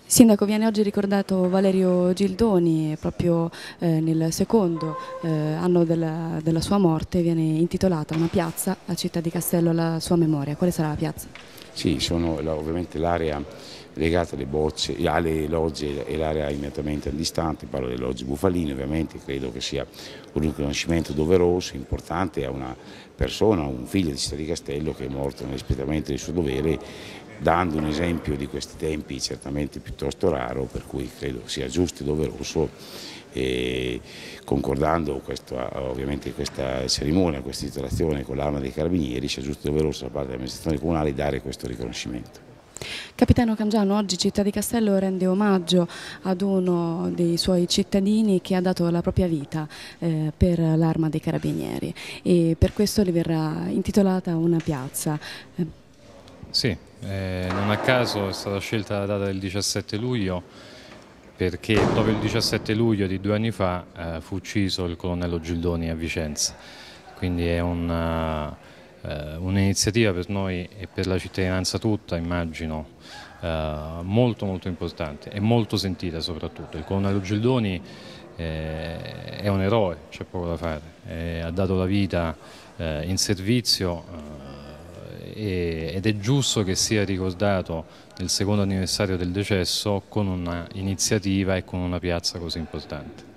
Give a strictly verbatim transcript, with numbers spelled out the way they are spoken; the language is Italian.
Sindaco, viene oggi ricordato Valerio Gildoni, proprio eh, nel secondo eh, anno della, della sua morte viene intitolata una piazza a Città di Castello alla sua memoria. Quale sarà la piazza? Sì, sono la- ovviamente l'area legata alle bocce, alle logge e l'area immediatamente antistante, parlo delle logge Bufalini, ovviamente credo che sia un riconoscimento doveroso, importante a una persona, un figlio di Città di Castello che è morto nell'espletamento del suo dovere, dando un esempio di questi tempi certamente piuttosto raro, per cui credo sia giusto e doveroso, e concordando questa, ovviamente questa cerimonia, questa titolazione con l'Arma dei Carabinieri, sia giusto e doveroso da parte dell'amministrazione comunale dare questo riconoscimento. Capitano Cangiano, oggi Città di Castello rende omaggio ad uno dei suoi cittadini che ha dato la propria vita eh, per l'Arma dei Carabinieri e per questo le verrà intitolata una piazza. Eh, Sì, eh, non a caso è stata scelta la data del diciassette luglio perché proprio il diciassette luglio di due anni fa eh, fu ucciso il colonnello Gildoni a Vicenza, quindi è un'iniziativa per noi e per la cittadinanza tutta, immagino, eh, molto molto importante e molto sentita soprattutto. Il colonnello Gildoni eh, è un eroe, c'è poco da fare, eh, ha dato la vita eh, in servizio. Eh, ed è giusto che sia ricordato nel secondo anniversario del decesso con un'iniziativa e con una piazza così importante.